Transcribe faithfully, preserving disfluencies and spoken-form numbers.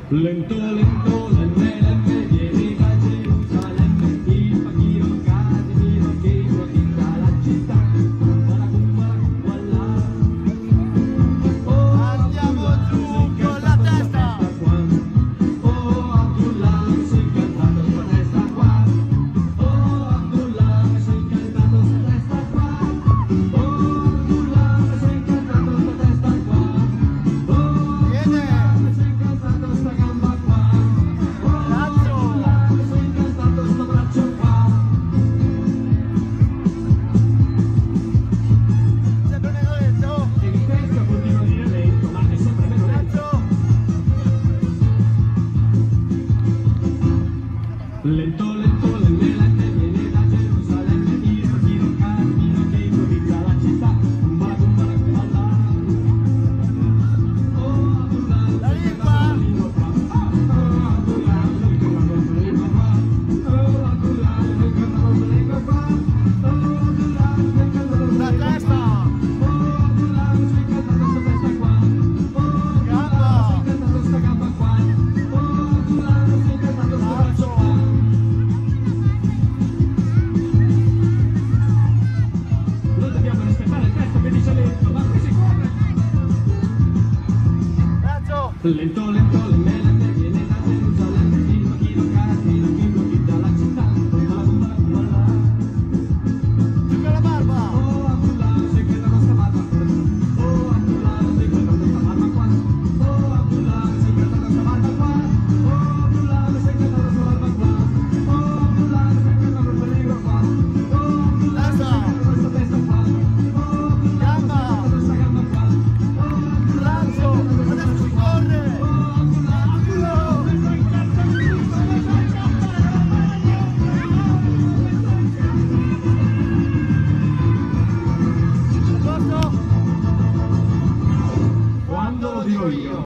Lento, lento, lemme, lemme, vieni da Gerusalemme, il facchino Casimiro che ipotizza la città. Malacum, malacum, voilà. Oh, Andiamo giù con la testa! Oh, Abdullah, mi sei incantato sta testa qua. Oh, Abdullah, mi sei incantato sta testa qua. Oh, Abdullah, mi sei incantato sta testa qua. Oh, Viene! mi sei incantato sta gamba qua. Oh, Abdullah, mi sei incantato sto braccio qua. Sempre meno lento! E il testo continua a dire lento, ma è sempre meno lento. Lento! Lento, lento, lemme, lemme, viene da Gerusalemme, il facchino Casimiro che ipotizza la città. Malacum, malacum, voilà. Oh, Abdullah, La mi sei lingua! incantato sta lingua qua. Oh, Abdullah, mi sei incantato sta lingua qua. Oh, Abdullah, mi sei incantato sta lingua qua. Oh, Abdullah, mi sei incantato sta La lingua testa! qua. Oh, Abdullah, mi sei incantato sta testa qua. Oh, Abdullah, mi sei incantato sta gamba qua. Oh, Abdullah, mi sei incantato sto braccio qua. Noi dobbiamo rispettare il testo che dice lento, ma qui si corre! Braccio! Lento, lento, lemme, lemme, viene da Gerusalemme, il facchino Casimiro che ipotizza la città. Malacum, malacum, voilà. Giù con la barba! Oh, Abdullah, mi sei incantato sta barba qua. Oh, Abdullah, mi sei incantato sta barba qua. Oh, Abdullah, mi sei incantato sta barba qua. Oh, Abdullah, mi sei incantato sta barba qua. Oh, Abdullah, mi sei incantato sta lingua qua. Oh, Abdullah, mi sei incantato sta testa qua. Oh, Abdullah, mi sei incantato sta gamba qua. Oh, Abdullah, mi sei Braccio! incantato sta Adesso si corre! Oh, Abdullah, Abdullah, mi sei incantato. A posto? Quando lo dico io.